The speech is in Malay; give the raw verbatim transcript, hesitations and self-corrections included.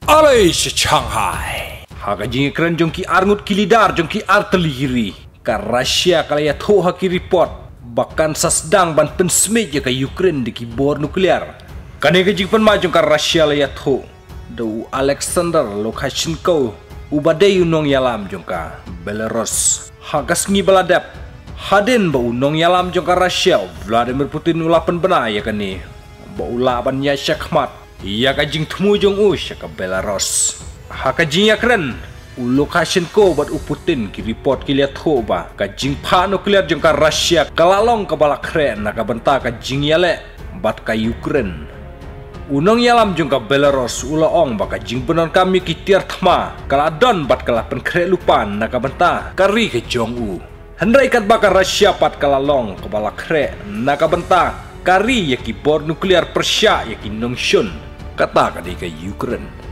Alay sa Shanghai. Haka jing ekran jongki arngut kilidar jongki artilleri. Ka Rusia kalaya tho haki report. Bahkan sasdang ban pensmej ya ka Ukraine di kibor nuklear. Kane ka jing penmajong ka Rusia laya tho. Dau Alexander Lukashenko. Ubadai unong yalam jongka Belarus. Hagas ngi baladap. Hadin ba unong yalam jongka Rusia. Vladimir Putin ulapan benar ya kani. Ba ulapan ya syakmat. Ia kajing temu jong us ka Belarus. Hakajing yakren Lukashenko bat uputin ki report ki liat ho ba kajing pa nuklear jong ka Rusia kalalong ka balakren na kabenta kajing yale bat ka Ukraine. Unong yalam jong ka Belarus ulaong ba kajing benon kami ki tiar thma kaladon bat kalapen kre lupan na kabenta kari ke jong u. Hendrai kat ba ka Rusia pat kalalong ka balakre na kabenta kari ya ki bor nuklear Persia ya ki nongshun kata ka di ka Ukraine.